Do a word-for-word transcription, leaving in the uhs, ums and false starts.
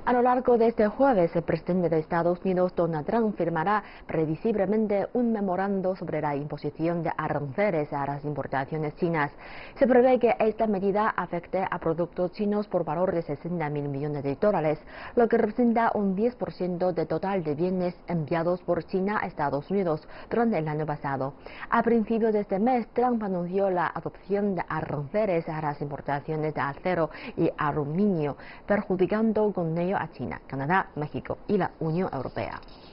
A lo largo de este jueves, el presidente de Estados Unidos, Donald Trump, firmará previsiblemente un memorando sobre la imposición de aranceles a las importaciones chinas. Se prevé que esta medida afecte a productos chinos por valor de sesenta mil millones de dólares, lo que representa un diez por ciento del total de bienes enviados por China a Estados Unidos durante el año pasado. A principios de este mes, Trump anunció la adopción de aranceles a las importaciones de acero y aluminio, perjudicando con ello a China, Canadá, México y la Unión Europea.